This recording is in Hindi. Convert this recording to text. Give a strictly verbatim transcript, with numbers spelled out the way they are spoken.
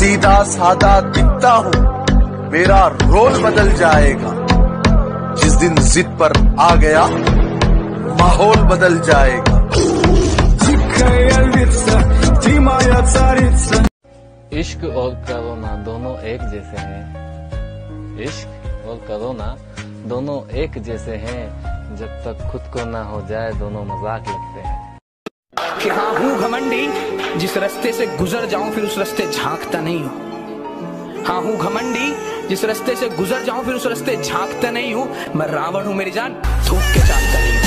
सीधा साधा दिखता हूँ, मेरा रोल बदल जाएगा। जिस दिन जिद पर आ गया, माहौल बदल जाएगा। इश्क और कोरोना दोनों एक जैसे हैं। इश्क और कोरोना दोनों एक जैसे हैं। जब तक खुद को ना हो जाए दोनों मजाक लगते हैं। कि हाँ हूँ घमंडी, जिस रास्ते से गुजर जाऊं फिर उस रास्ते झांकता नहीं हूँ। हाँ हूँ घमंडी, जिस रास्ते से गुजर जाऊं फिर उस रास्ते झांकता नहीं हूँ। मैं रावण हूँ मेरी जान, थूक के चाहता नहीं हूँ।